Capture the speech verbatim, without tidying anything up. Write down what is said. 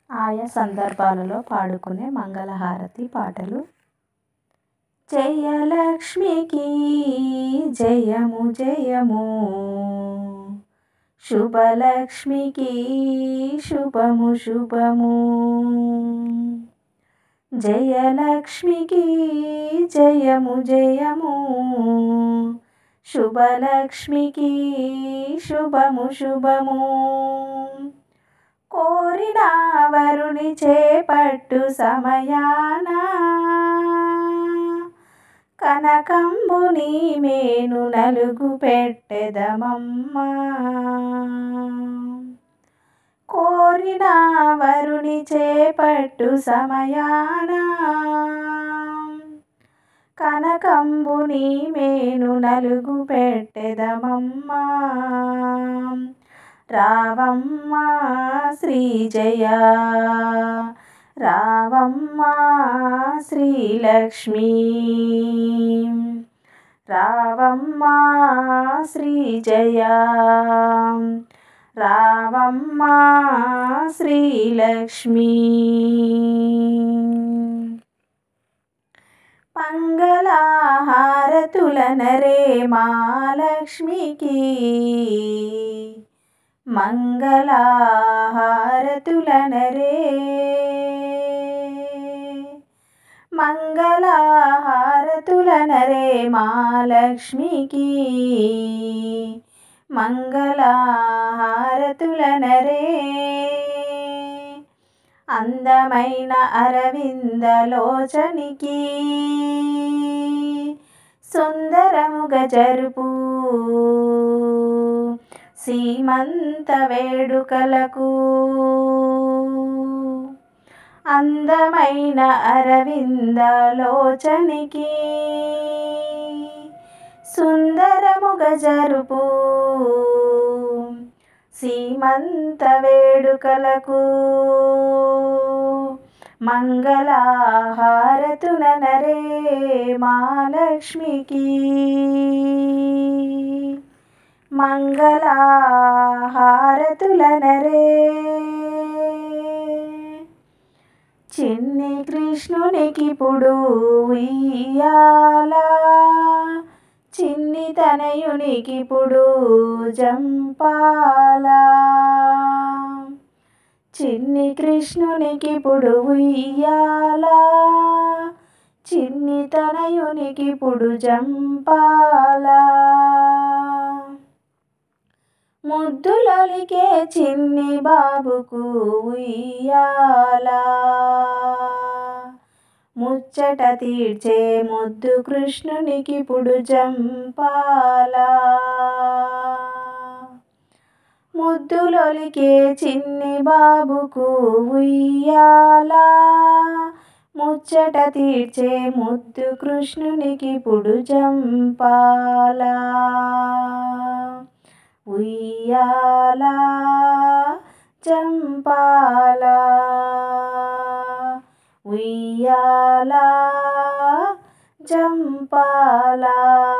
ఆయా సందర్భాలలో పాడుకునే మంగళహారతి పాటలు. జయలక్ష్మికి జయము జయము, శుభలక్ష్మికి శుభము శుభము. జయలక్ష్మికి జయము జయము, శుభలక్ష్మికి శుభము శుభము. కోరిన వరుని చేపట్టు సమయాన, కనకంబుని మేను నలుగు పెట్టెదమమ్మా. కోరిన వరుని చేపట్టు సమయాన, కనకంబుని మేను నలుగు పెట్టెదమమ్మా. రావమ్మా శ్రీజయ, రావమ్మా శ్రీలక్ష్మి, రావమ్మా శ్రీజయ, రావమ్మా శ్రీలక్ష్మి. మంగళహారతులనరే మహాలక్ష్మికి, మంగళహారతులనరే, మంగళహారతులనరే మహాలక్ష్మికి, మంగళహారతులనరే. అందమైన అరవిందలోచనికి, సుందరముగా జరుపు సీమంత వేడుకలకు. అందమైన అరవిందలోచనికి, సుందరముగా జరుపు సీమంత వేడుకలకు. మంగళహారతులనరే మహాలక్ష్మికి, మంగళహారతులనరే. చిన్ని కృష్ణునికిప్పుడు ఉయ్యాల, చిన్ని తనయునికిప్పుడు జంపాల. చిన్ని కృష్ణునికిప్పుడు ఉయ్యాల, చిన్ని తనయునికిప్పుడు జంపాల. ముద్దులొలికే చిన్ని బాబుకు ఉయ్యాల, ముచ్చట తీర్చే ముద్దు కృష్ణునికిప్పుడు జంపాల. ముద్దులొలికే చిన్ని బాబుకు ఉయ్యాల, ముచ్చట తీర్చే ముద్దు కృష్ణునికిప్పుడు జంపాల. ఉయ్యాల జంపాల, ఉయ్యాల జంపాల.